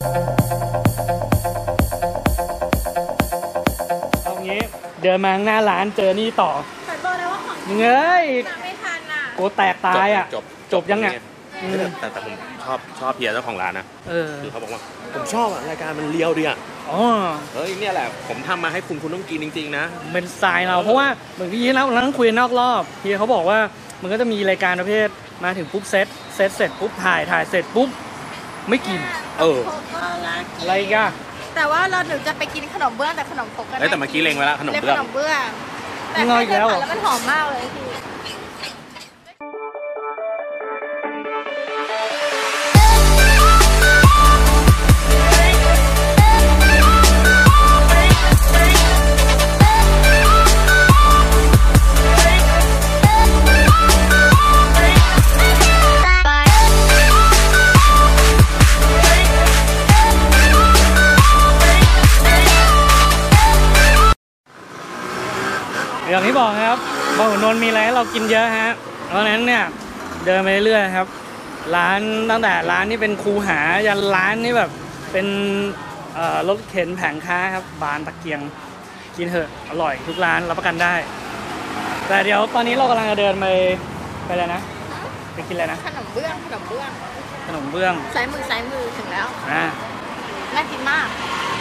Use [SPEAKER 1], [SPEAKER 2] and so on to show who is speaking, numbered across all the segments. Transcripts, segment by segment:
[SPEAKER 1] เอางี้เดินมาข้างหน้าร้านเจอนี่ต่อฉันบอกแล้วว่าของเงยไม่ทันอ่ะโกแตกตายอ่ะจบยังไง
[SPEAKER 2] แต่ผมชอบเพียร์เจ้าของร้านนะคือเขาบอกว่าผมชอบรายการมันเลียวดีอ่ะเฮ้ยเนี่ยแหละผมทำมาให้คุณต้องกินจริงๆนะ
[SPEAKER 1] เป็นสไตล์เราเพราะว่าเหมือนพี่แล้วนั่งคุยนอกรอบพี่เขาบอกว่ามันก็จะมีรายการประเภทมาถึงปุ๊บเซตเสร็จปุ๊บถ่ายเสร็จปุ๊บไม่กินอะไรกัน
[SPEAKER 3] แต่ว่าเราหนูจะไปกินขนมเบื้องแต่ขนมครกกัน
[SPEAKER 2] แต่เมื่อกี้เล็งไว้แล้วขนมเบื้อง
[SPEAKER 3] แต่งอยแล้วมันหอมมากเลยพี่
[SPEAKER 1] อย่างที่บอกครับบางขุนนนท์มีอะไรให้เรากินเยอะฮะเพราะฉะนั้นเนี่ยเดินไปเรื่อยๆครับร้านตั้งแต่ร้านที่เป็นคูหายันร้านนี่แบบเป็นรถเข็นแผงค้าครับบานตะเกียงกินเถอะอร่อยทุกร้านรับประกันได้แต่เดี๋ยวตอนนี้เรากำลังจะเดินไปอะไรนะไปกินอะไรนะ
[SPEAKER 3] ขนมเบื้อง
[SPEAKER 1] สาย
[SPEAKER 3] มือถึงแล้วน่ากินมาก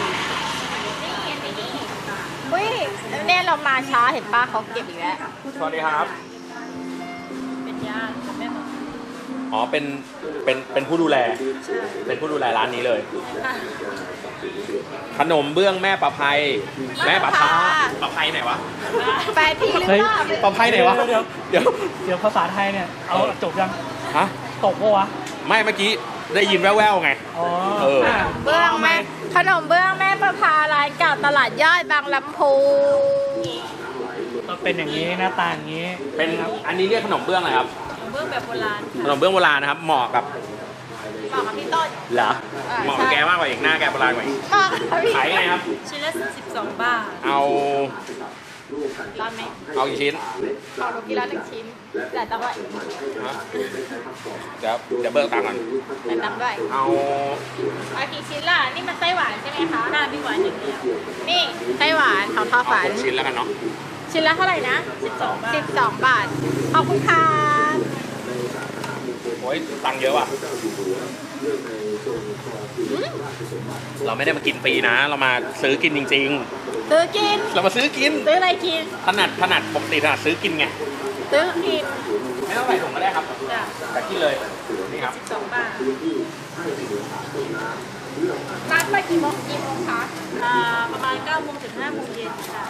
[SPEAKER 3] อุ้ยเนี่ยเรามาช้าเห็นป้าเขาเก็บอีกแล้ว
[SPEAKER 2] สวัสดีครับ
[SPEAKER 3] เป็นญาติแม่หมอ
[SPEAKER 2] อ๋อเป็นผู้ดูแลเป็นผู้ดูแลร้านนี้เลยขนมเบื้องแม่ประภัยแม่ประภัยไหนวะ
[SPEAKER 3] แปลทีหรือเปล่า
[SPEAKER 2] ประภัยไหนวะเ
[SPEAKER 1] ดี๋ยวภาษาไทยเนี่ยเอาจบยัง
[SPEAKER 2] ฮะ
[SPEAKER 1] ตกปะวะ
[SPEAKER 2] ไม่เมื่อกี้ได้ยินแว่วๆไง
[SPEAKER 3] เบื้องแม่ขนมเบื้องแม่ประภาร้านเก่าตลาดย่อยบางลำพู
[SPEAKER 1] ก็เป็นอย่างนี้หน้าตาอย่างนี้
[SPEAKER 2] เป็นอันนี้เรียกขนมเบื้องอะไรครับ
[SPEAKER 3] ขนมเบื้องแบบโบราณ
[SPEAKER 2] ขนมเบื้องโบราณนะครับเหมาะกับ
[SPEAKER 3] พี่ต้น
[SPEAKER 2] เหรอเหมาะกับแกมากกว่าอีกหน้าแกโบราณกว่าอีกขายไงครับ
[SPEAKER 3] ชิ้นละ12 บาท
[SPEAKER 2] เอา
[SPEAKER 3] ร้านไหม
[SPEAKER 2] เอากี่ชิ้น
[SPEAKER 3] เอาลูกกี่ร้าน1 ชิ้นแต่ตังค์ด้วย
[SPEAKER 2] เดี๋ยวเบิกตังค์ก่อน
[SPEAKER 3] แต่ตังค์ด้วยเอากี่ชิ้นล่ะนี่มันไส้หวานใช่ไหมคะน่าพี่หวานอย่างเดียวนี่ไส้หวานของทอฝัน
[SPEAKER 2] ชิ้นแล้วกันเนาะ
[SPEAKER 3] ชิ้นละเท่าไหร่นะ12 บาทขอบคุณค่ะ
[SPEAKER 2] โอ้ยตังค์เยอะว่ะเราไม่ได้มากินฟรีนะเรามาซื้อกินจริงๆเรามาซื้อกิน
[SPEAKER 3] ซื้ออะไรกิน
[SPEAKER 2] ถนัดปกติถนัดซื้อกินไง
[SPEAKER 3] ซื้อกิน
[SPEAKER 2] ไม่ต้องใส่ถุงก็ได้ครับแต่กินเลยนี่ครับ
[SPEAKER 3] 12 บาทร้านไปกี่โมงคะประมาณ9 โมงถึง5 โมงเย็นค่ะ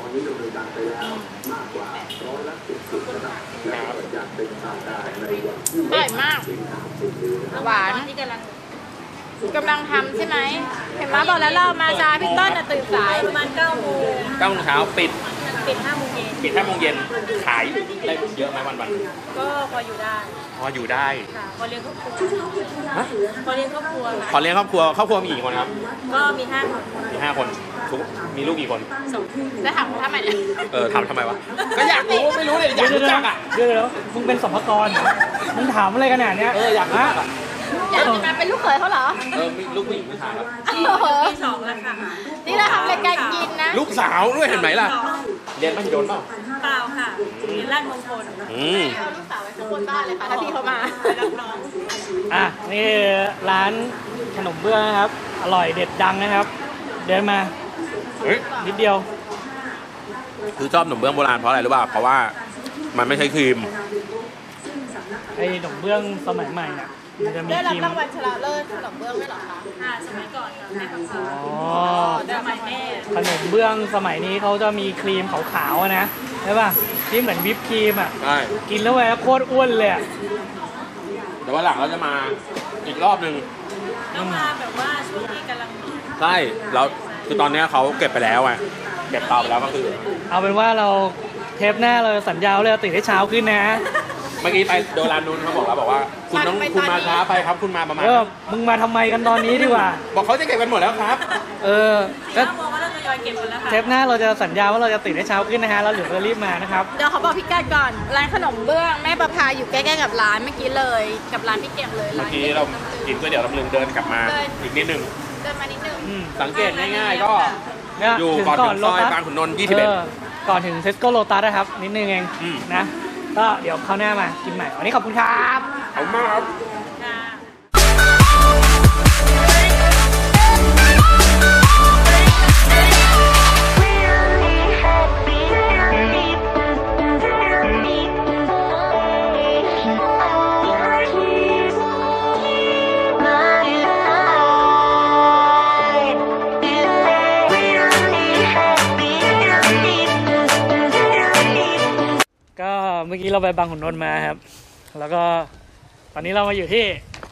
[SPEAKER 3] อร่อยมากหวานกำลังทำใช่ไหมเห็นไหมบอกแล้วเรามาช้าพี่ต้นตื่นสายประมาณ9 โมง
[SPEAKER 2] เช้าปิด
[SPEAKER 3] 5 โมงเย็น
[SPEAKER 2] ขายได้เยอะไหมวัน
[SPEAKER 3] ก็พออยู่ได้ค่ะพอเลี้ยงครอบครัวพอเลี้ยงครอบครัว
[SPEAKER 2] มีกี่คนครับ
[SPEAKER 3] ก็มี5 คน
[SPEAKER 2] มีลูกกี่คน
[SPEAKER 3] 2จะถามทำไม
[SPEAKER 2] ถามทำไมวะก็อยากรู้ไม่รู้เลยอยากรู้จักอ่ะ
[SPEAKER 1] เดี๋ยวมึงเป็นสรรพากรมึงถามอะไรขนาดเนี้ย
[SPEAKER 3] อยากจะมาเป็นลูกเขยเขาเหรอ
[SPEAKER 2] มีลูกผู้หญิงผู้ชายครับ
[SPEAKER 3] ปี 2แล้วค่ะนี่เราทำรายการกินนะ
[SPEAKER 2] ลูกสาวด้วยเห็นไหมล่ะเรียนมหิดลเป
[SPEAKER 3] ล่าค่ะเรียนราชมงคลลูกสาวไว้ข้างบนบ้านเลยค่ะถ้าพี่เขามารับน้อง
[SPEAKER 1] นี่ร้านขนมเบื้องนะครับอร่อยเด็ดดังนะครับเดินมานิดเดียว
[SPEAKER 2] คือชอบขนมเบื้องโบราณเพราะอะไรรู้ป่ะเพราะว่ามันไม่ใช่ครีม
[SPEAKER 1] ไอ้ขนมเบื้องสมัยใหม่น่ะ
[SPEAKER 3] ได้รับรางวัลชนะเลิศขนมเบื้องไม่หรอคะสมัยก่อนค่ะแม่ของเขาสมัยแม่
[SPEAKER 1] ขนมเบื้องสมัยนี้เขาจะมีครีมขาวๆนะใช่ป่ะที่เหมือนวิปครีมอ่ะกินแล้วไงโคตรอ้วนเลย
[SPEAKER 2] แต่ว่าหลังเราจะมาอีกรอบนึง
[SPEAKER 3] ต้องมาแบบว่าช่วงที่กำลัง
[SPEAKER 2] ใช่แล้วคือตอนนี้เขาเก็บไปแล้วไงเก็บเตาไปแล้วก็คือ
[SPEAKER 1] เอาเป็นว่าเราเทปหน้าเราสัญญาเลยตื่นให้เช้าขึ้นนะ
[SPEAKER 2] เมื่อกี้ไปโดร้านนู้นเขาบอกว่าคุณมาช้าไปครับคุณมาประมาณ
[SPEAKER 1] มึงมาทำไมกันตอนนี้ดีกว่า
[SPEAKER 2] บอกเขาจะเก็บกันหมดแล้วครับ
[SPEAKER 3] ก็มองว่าเราจะยอยเก็บกันแล้วค่ะ
[SPEAKER 1] เทปหน้าเราจะสัญญาว่าเราจะตื่นให้เช้าขึ้นนะฮะเราเหลือรีบมานะครับ
[SPEAKER 3] เดี๋ยวเขาบอกพี่กัดก่อนร้านขนมเบื้องแม่ประภาอยู่ใกล้ๆกับร้านเมื่อกี้เลยกับร้านพี่เก่งเลย
[SPEAKER 2] เมื่อกี้เรากินก๋วยเตี๋ยวตำลึงเดินกลับมาอีกนิดนึง
[SPEAKER 3] เดินมานิดนึง
[SPEAKER 2] สังเกตง่ายๆก็
[SPEAKER 1] เนี่ย
[SPEAKER 2] อยู่ก่อนถึงซอยบางขุนนนท์21
[SPEAKER 1] ก่อนถึงเซสโกโลตัสนะครับนิดนึงเองนะก็เดี๋ยวคราวหน้ามากินใหม่วันนี้ขอบคุณครับ
[SPEAKER 2] ขอบคุณมากครับ
[SPEAKER 1] ก็เมื่อกี้เราไปบางขุนนนท์มาครับ แล้วก็ตอนนี้เรามาอยู่ที่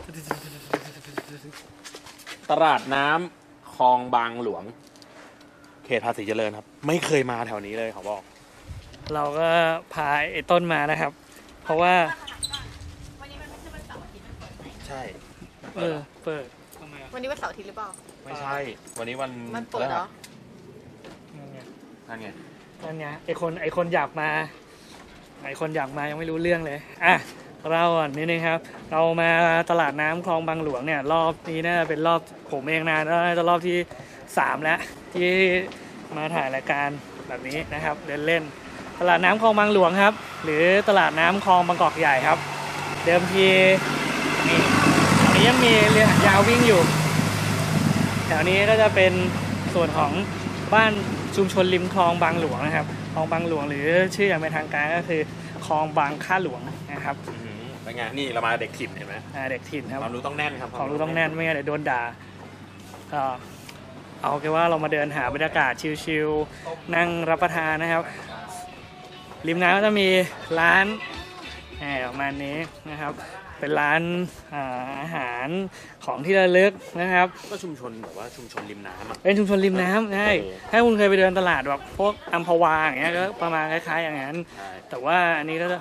[SPEAKER 2] ตลาดน้ำคลองบางหลวง เขตภาษีเจริญครับ ไม่เคยมาแถวนี้เลยเขาบอก
[SPEAKER 1] เราก็พาไอ้ต้นมานะครับ เพราะว่า
[SPEAKER 3] วันนี้มันไม่ใช่วันเสาร์อาทิตย์มันเปิดไหม
[SPEAKER 2] ใช่
[SPEAKER 1] เปิดทำไม
[SPEAKER 3] วันนี้วันเสาร์อาทิตย์หรือเปล่า
[SPEAKER 2] ไม่ใช่ วันนี้วัน
[SPEAKER 3] มันเปิดเหรอ
[SPEAKER 1] นั่นไง
[SPEAKER 2] นั่นไง
[SPEAKER 1] นั่นไงไอ้คนอยากมายังไม่รู้เรื่องเลยอ่ะเราอ่ะนิดนึงครับ เรามาตลาดน้ำคลองบางหลวงเนี่ยรอบนี้น่าจะเป็นรอบผมเองนะน่าจะรอบที่3แล้วที่มาถ่ายรายการแบบนี้นะครับเล่นๆตลาดน้ำคลองบางหลวงครับ หรือตลาดน้ำคลองบางกอกใหญ่ครับ เดิมทีนี่ตอนนี้ยังมีเรือหางยาววิ่งอยู่แถวนี้ก็จะเป็นส่วนของบ้านชุมชนริมคลองบางหลวงนะครับคลองบางหลวงหรือชื่ออย่างเป็นทางการก็คือคลองบางข้าหลวงนะครับ
[SPEAKER 2] เป็นไง นี่เรามาเด็กถิ่นเห็นไหม
[SPEAKER 1] เด็กถิ่นครับ
[SPEAKER 2] ความรู้ต้องแน่นครับ
[SPEAKER 1] ความรู้ต้องแน่นไม่งั้นเดี๋ยวโดนด่าก็เอาแค่ว่าเรามาเดินหาบรรยากาศชิลๆนั่งรับประทานนะครับริมน้ำก็จะมีร้านประมาณนี้นะครับเป็นร้านอาหารของที่ระลึกนะครับ
[SPEAKER 2] ก็ชุมชนแบบว่าชุมชนริมน้ำอ่ะ
[SPEAKER 1] เป็นชุมชนริมน้ำใช่ถ้าคุณเคยไปเดินตลาดแบบพวกอัมพวาอย่างเงี้ยก็ประมาณคล้ายๆอย่างนั้น
[SPEAKER 2] ใช่
[SPEAKER 1] แต่ว่าอันนี้ก็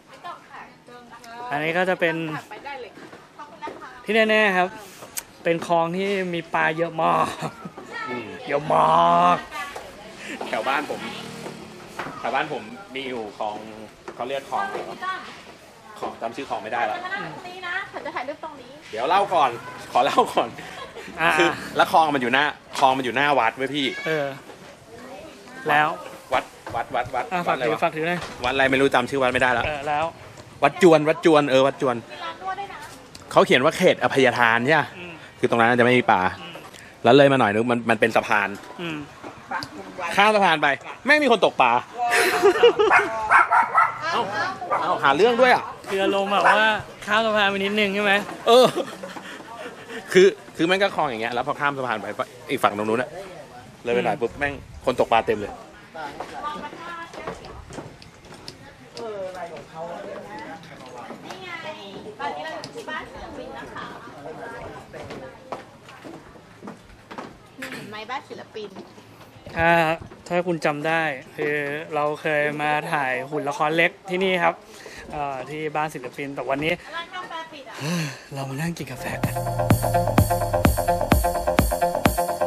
[SPEAKER 1] จะเป็น
[SPEAKER 3] ไปได้เลยขอบคุณนะคะ
[SPEAKER 1] ที่แน่ๆครับ เป็นคลองที่มีปลาเยอะมากเยอะมาก
[SPEAKER 2] แถวบ้านผมมีอยู่คลองเขาเรียกคลองอะไรวะของจำชื่อคลองไม่ได้แล้ว
[SPEAKER 3] มานั่งตรงนี้นะฉันจะถ่ายรูปตรงนี้
[SPEAKER 2] เดี๋ยวเล่าก่อน ขอเล่าก่อน คือแล้วคลองมันอยู่หน้าวัดไว้พี่
[SPEAKER 1] แล้ว
[SPEAKER 2] วัด
[SPEAKER 1] ฝากถือหน่อย
[SPEAKER 2] วัดอะไรไม่รู้จำชื่อวัดไม่ได้แล้ว
[SPEAKER 1] แล้ว
[SPEAKER 2] วัดจวนวัดจวน
[SPEAKER 3] มีร้านนวดด้วยนะ
[SPEAKER 2] เขาเขียนว่าเขตอภัยทานใช่ไหมคือตรงนั้นจะไม่มีป่า แล้วเลยมาหน่อยนึงมันเป็นสะพานข้ามสะพานไปไม่มีคนตกปลาเอ้าหาเรื่องด้วยอ่ะ
[SPEAKER 1] คืออารมณ์แบบว่าข้ามสะพานไปนิดนึงใช่ไหม
[SPEAKER 2] คือแม่งก็คลองอย่างเงี้ยแล้วพอข้ามสะพานไปอีกฝั่งตรงนู้นอะเลยไปหน่อยปุ๊บแม่งคนตกปลาเต็มเลย
[SPEAKER 3] นี่ไงตอนนี้เราอยู่ที่บ้านศิลปินนะคะนี่เห็นไหมบ้านศิลปิน
[SPEAKER 1] ถ้าคุณจำได้คือเราเคยมาถ่ายหุ่นละครเล็กที่นี่ครับที่บ้านศิลปินแต่วันนี้
[SPEAKER 3] ร้านกาแฟปิดอ่ะ
[SPEAKER 1] เรามานั่งกินกาแฟกัน